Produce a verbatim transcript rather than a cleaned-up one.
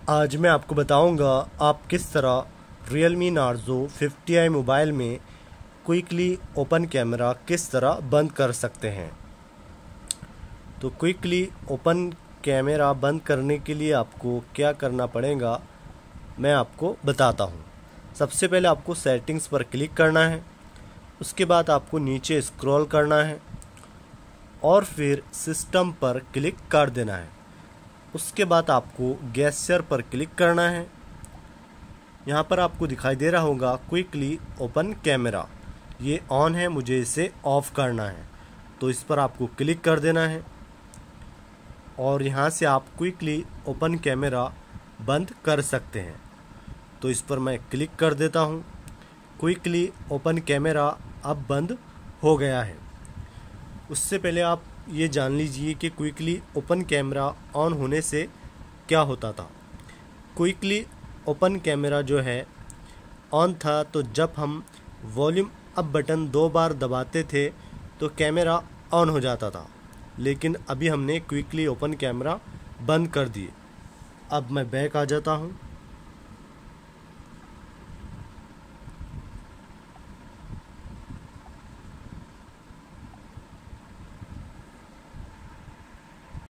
आज मैं आपको बताऊंगा आप किस तरह Realme Narzo fifty I mobile में क्विकली ओपन कैमरा किस तरह बंद कर सकते हैं। तो क्विकली ओपन कैमरा बंद करने के लिए आपको क्या करना पड़ेगा मैं आपको बताता हूं। सबसे पहले आपको सेटिंग्स पर क्लिक करना है, उसके बाद आपको नीचे स्क्रॉल करना है और फिर सिस्टम पर क्लिक कर देना है। उसके बाद आपको गेस्चर पर क्लिक करना है। यहाँ पर आपको दिखाई दे रहा होगा क्विकली ओपन कैमरा, ये ऑन है, मुझे इसे ऑफ करना है तो इस पर आपको क्लिक कर देना है और यहाँ से आप क्विकली ओपन कैमरा बंद कर सकते हैं। तो इस पर मैं क्लिक कर देता हूँ। क्विकली ओपन कैमरा अब बंद हो गया है। उससे पहले आप ये जान लीजिए कि क्विकली ओपन कैमरा ऑन होने से क्या होता था। क्विकली ओपन कैमरा जो है ऑन था तो जब हम वॉल्यूम अप बटन दो बार दबाते थे तो कैमरा ऑन हो जाता था, लेकिन अभी हमने क्विकली ओपन कैमरा बंद कर दिए। अब मैं बैक आ जाता हूँ।